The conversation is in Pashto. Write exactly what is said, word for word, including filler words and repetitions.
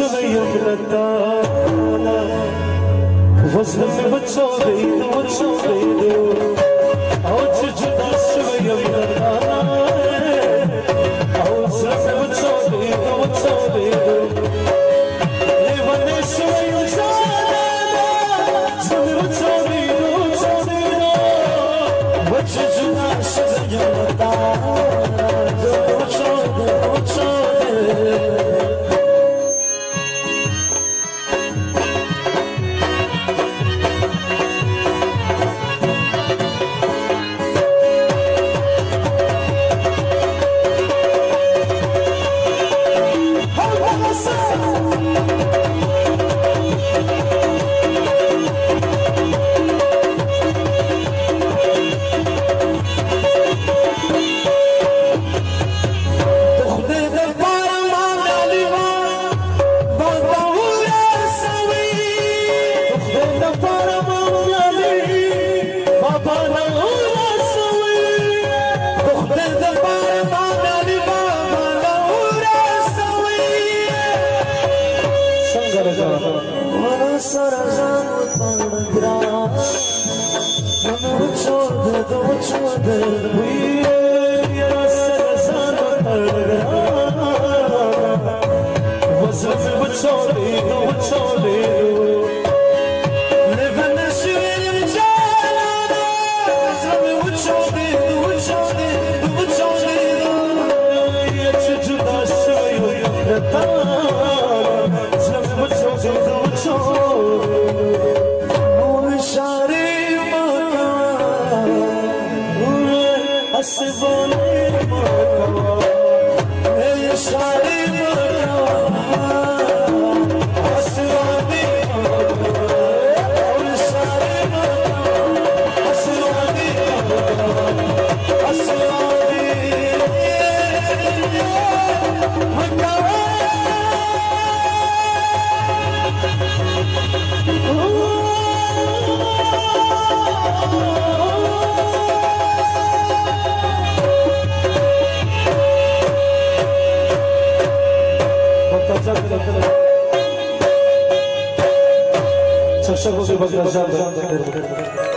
شوية من الدار وصلني بتصوري بتصوري عود جدا شوية من الدار وصلني بتصوري بتصوري ليفني شوية زانا وصلني بتصوري بتصوري عود جدا شوية من الدار بتصوري بتصوري Çok çok uzun bir